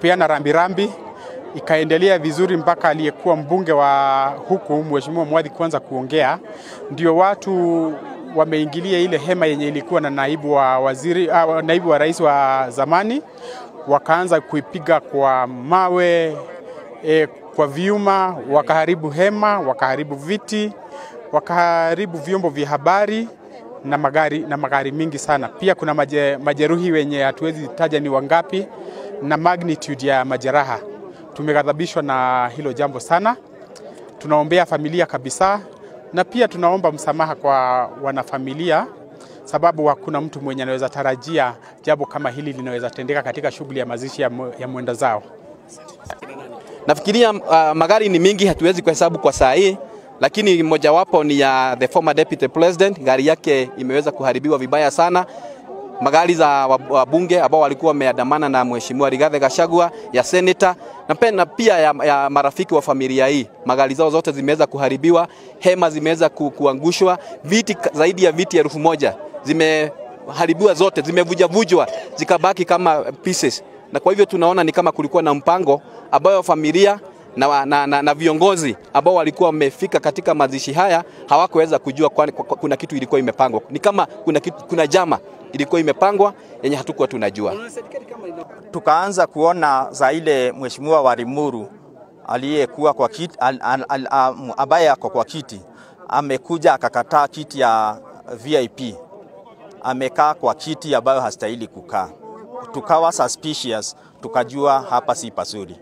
kupeana rambirambi. Ikaendelea vizuri mpaka aliyekuwa mbunge wa huku Mheshimiwa Mwadhi kwanza kuongea, ndio watu wameingilia ile hema yenye ilikuwa na naibu wa rais wa zamani, wakaanza kuipiga kwa mawe, kwa vyuma, wakaharibu hema, wakaharibu viti, wakaharibu vyombo vya habari na magari mingi sana. Pia kuna majeruhi wenye hatuwezi taja ni wangapi na magnitude ya majeraha. Tumeghadhabishwa na hilo jambo sana. Tunaombea familia kabisa, na pia tunaomba msamaha kwa wanafamilia, sababu hakuna mtu mwenye anaweza tarajia jambo kama hili linaweza tendeka katika shughuli ya mazishi ya mwenda zao. Nafikiria magari ni mingi, hatuwezi kuhesabu kwa saa hii, lakini mojawapo ni ya the former deputy president. Gari yake imeweza kuharibiwa vibaya sana. Magari za wabunge ambao walikuwa wameandamana na Mheshimiwa Rigathi Gachagua, ya senator na pia ya marafiki wa familia hii, magari zao zote zimeweza kuharibiwa, hema zimeweza kuangushwa, viti zaidi ya viti 1000 zimeharibiwa, zote zimevujavujwa zikabaki kama pieces. Na kwa hivyo tunaona ni kama kulikuwa na mpango ambao familia na viongozi ambao walikuwa wamefika katika mazishi haya hawakuweza kujua kuna kitu ilikuwa imepangwa. Ni kama kuna jama ilikuwa imepangwa yenye hatukuwa tunajua. Tukaanza kuona za ile Mheshimiwa wa Limuru aliyekuwa kwa kiti, ambaye ako kwa kiti, amekuja akakataa kiti ya VIP, amekaa kwa kiti ambayo hastahili kukaa. Tukawa suspicious, tukajua hapa si pazuri.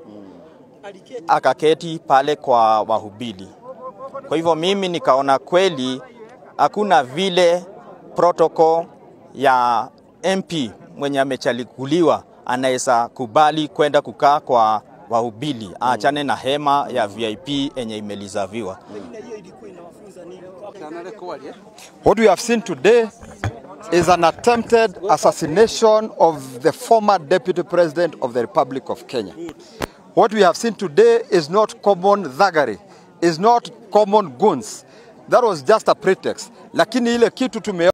Akaketi pale kwa wahubiri. Kwa hivyo mimi nikaona kweli hakuna vile protocol ya MP mwenye amechaguliwa anaweza kubali kwenda kukaa kwa wahubiri, aachane na hema ya VIP yenye imelizaviwa. What we have seen today is an attempted assassination of the former deputy president of the Republic of Kenya. What we have seen today is not common thuggery, is not common goons. That was just a pretext. Lakini ile kitu